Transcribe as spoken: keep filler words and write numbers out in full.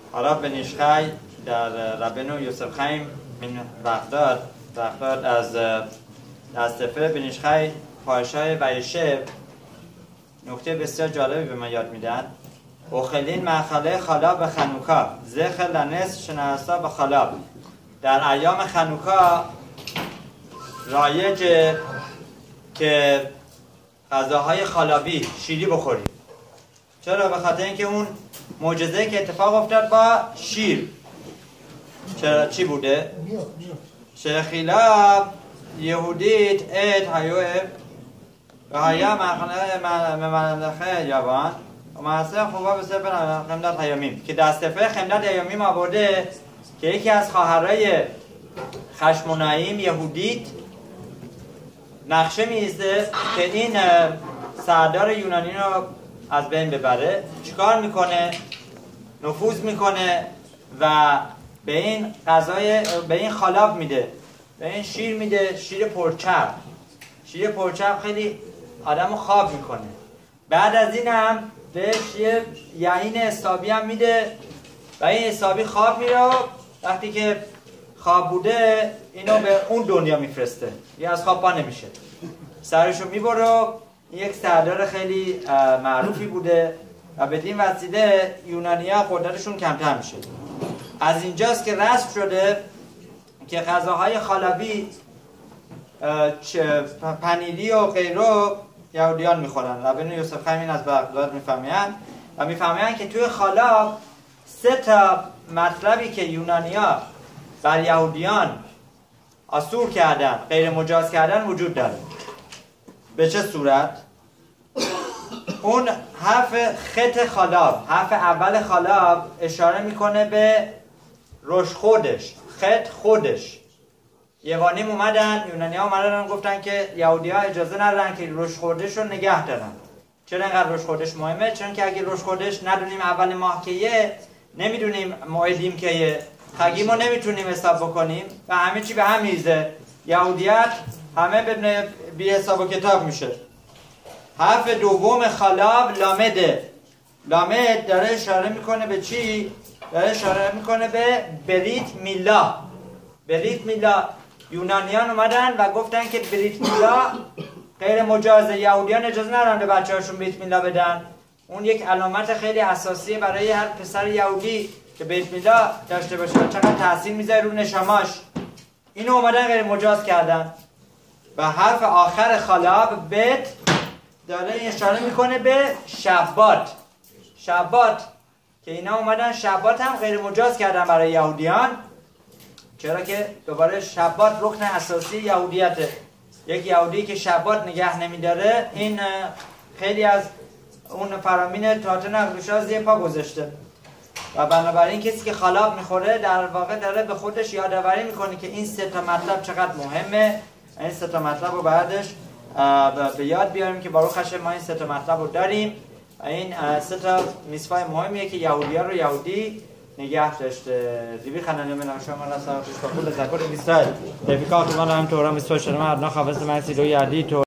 حالا بن ایش خی در ربنو یوسف خیم من بغداد بغداد از از سفر بن ایش خی پادشاه ویشه نکته بسیار جالبی به من یاد میدن. اخلین مرحله خلاب خنوکا زخل لنس شناسا به خلاب. در ایام خنوکا رایجه که غذاهای خلابی شیری بخوریم. چرا؟ به خاطر اینکه اون معجزه که اتفاق افتاد با شیر چرا چی بوده؟ شخیلا یهودیت ات هیوه و هیا مملخه یابان و محصه خوبا به سفر خمدت هیامیم که در سفر خمدت هیامیم آورده که یکی از خواهرای خشموناییم یهودیت نقشه میزده که این سردار یونانی رو از بین ببره. چیکار میکنه؟ نفوذ میکنه و به این غذای به این خلاب میده، به این شیر میده، شیر پرچرب. شیر چرب خیلی آدمو خواب میکنه. بعد از این هم بهش یه یعین حسابی هم میده و این حسابی خواب میره. وقتی که خواب بوده اینو به اون دنیا میفرسته، یه از خواب پا نمیشه، سرشو میبره. یک سردار خیلی معروفی بوده و بدین وسیله یونانی‌ها قدرتشون کمتر میشه. از اینجاست که رسم شده که غذاهای خلابی پنیری و غیره یهودیان میخورن. ربن یوسف خیمین از بغداد میفهمین و میفهمین که توی خلاب سه تا مطلبی که یونانی‌ها بر یهودیان آسور کردن، غیر مجاز کردن وجود داره. به چه صورت؟ اون حرف خط خلاب، حرف اول خلاب اشاره میکنه به روش خودش، خط خودش. یوانیم اومدن، یونانی ها اومدن گفتن که یهودی ها اجازه ندارن که روش خودش رو نگه دارن. چرا اینقدر روش خودش مهمه؟ چون که اگه روش خودش ندونیم اول ماه کیه، نمیدونیم موعدیم کیه، خگیمو نمیتونیم حساب بکنیم و همه چی به هم میزه. یهودیت همه به بی حساب و کتاب میشه. حرف دوم خلاب لامده. لامد داره اشاره میکنه به چی؟ داره اشاره میکنه به بریت میلا. بریت میلا یونانیان اومدن و گفتن که بریت میلا غیر مجازه، یهودیان اجازه ندارن به بچه هاشون بریت میلا بدن. اون یک علامت خیلی اساسیه برای هر پسر یهودی که بریت میلا داشته باشه و چقدر تاثیر میذاره رو نشاماش. اینو اومدن غیر مجاز کردن. و حرف آخر خلاب بت داره اشاره میکنه به شبات. شبات که اینا اومدن شبات هم غیر مجاز کردن برای یهودیان. چرا که دوباره شبات رکن اساسی یهودیته. یک یهودی که شبات نگه نمیداره این خیلی از اون فرامین تاته نقدوشا زیر پا گذاشته. و بنابراین کسی که خلاب میخوره در واقع داره به خودش یادآوری میکنه که این سه تا مطلب چقدر مهمه. این سه تا مطلب رو بعدش به یاد بیاریم که باروخ هاشم ما این سه تا مطلب رو داریم. این سه تا میثوای مهمیه که یهودی‌ها رو یهودی نگه داشته. دیوی خنانه من شما را ساختش با کل ذکر اسرائیل. دفیکات ما هم تورا میثوا شما ادنا خواست مسی رو یادی تو